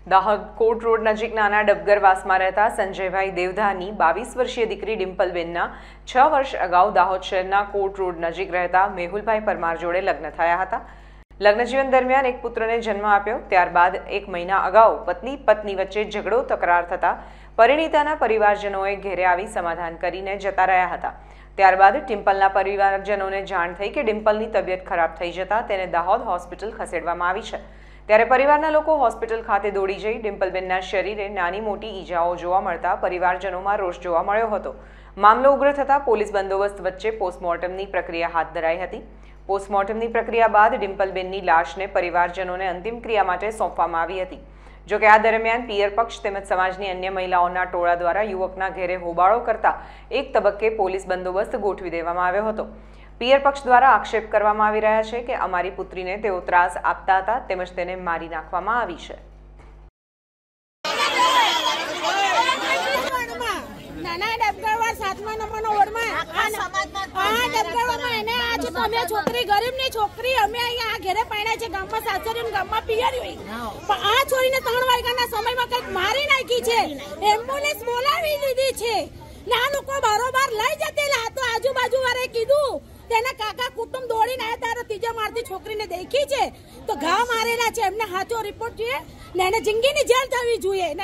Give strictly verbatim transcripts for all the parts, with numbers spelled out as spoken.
દાહોદ કોટ road નજીક નાના ડબગરવાસમાં રહેતા સંજયભાઈ દેવધાની બાવીસ વર્ષીય દીકરી ડિમ્પલબેનના છ વર્ષ અગાઉ દાહોદ શહેરના કોટ રોડ નજીક રહેતા મેહુલભાઈ પરમાર જોડે લગ્ન થયા હતા। લગ્ન જીવન દરમિયાન એક પુત્રને જન્મ આપ્યો। ત્યારબાદ એક મહિના અગાઉ પત્ની પત્ની વચ્ચે ઝઘડો તકરાર થતા પરિણીતાના પરિવારજનોએ ઘેરે આવી સમાધાન કરીને જતા રહ્યા હતા। ત્યારબાદ ડિમ્પલના પરિવારજનોને જાણ થઈ કે ડિમ્પલની તબિયત ખરાબ થઈ જતા તેને દાહોદ હોસ્પિટલ ખસેડવામાં આવી છે। ત્યારે પરિવારના લોકો હોસ્પિટલ ખાતે દોડી જઈ ડિમ્પલબેનના શરીરે નાની મોટી ઈજાઓ જોવા મળતા પરિવારજનોમાં રોષ જોવા મળ્યો હતો। મામલો ઉગ્ર થતા પોલીસ બંદોબસ્ત વચ્ચે પોસ્ટમોર્ટમની પ્રક્રિયા હાથ ધરાઈ હતી। પોસ્ટમોર્ટમની પ્રક્રિયા બાદ ડિમ્પલબેનની લાશને પરિવારજનોને અંતિમ ક્રિયા માટે સોંપવામાં આવી હતી। જોકે આ દરમિયાન પિયર પક્ષ તેમજ સમાજની અન્ય મહિલાઓના ટોળા દ્વારા યુવકના ઘેરે હોબાળો કરતા એક તબક્કે પોલીસ બંદોબસ્ત ગોઠવી દેવામાં આવ્યો હતો। પિયર પક્ષ દ્વારા આક્ષેપ કરવામાં આવી રહ્યા છે કે અમારી પુત્રીને તેઓ ત્રાસ આપતા હતા તેમજ તેને મારી નાખવામાં આવી છે। છોકરી ગરીબ ની છોકરી અમે અહીંયા ઘેરે પાડ્યા છે ગામમાં સાસરી ગામમાં પિયરી પણ આ છોરીને ત્રણ વાગ્યાના સમયમાં કઈક મારી નાખી છે। એમ્બ્યુલન્સ બોલાવી લીધી છે ને આ લોકો બારોબાર લઈ જતેલા તો આજુબાજુ વાળે કીધું તેના કાકા કુટુંબ દોડીને આવ્યા ત્યારે ત્રીજા માળથી છોકરીને દેખી છે તો ઘા મારેલા છે। એમને સાચો રિપોર્ટ જોઈએ ને એને જિંદગીની જેલ થવી જોઈએ।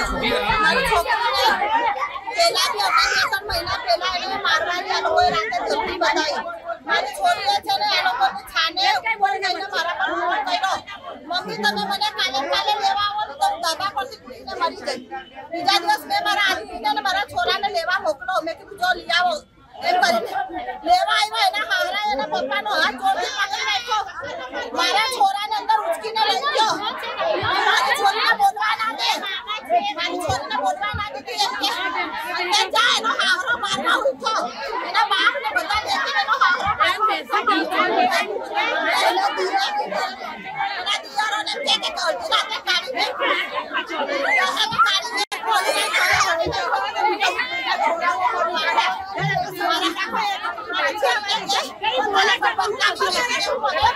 મમ્મી તમે મને કાલે કાલે લેવા આવો તો દબા પરથી કૂદીને મરી ગઈ। બીજા દિવસ મેં મારા આદમીને મારા છોરાને લેવા મોકલો। મેં કીધું જો લઈ આવો એમ કરીને લેવા આવ્યો। એના હારા એના પપ્પાનો હાથ જોડે પકડી રાખ્યો। મારા છોરાને અંદર ઉચકીને લઈ ગયો। મારી છોરીને બોલવા ના દે મારી છોરીને બોલવા ના દે એમ કે અંદર જા એનો હારો મારવા ઉઠો। એના બાપને બધા દેખીને એનો હારો મારવા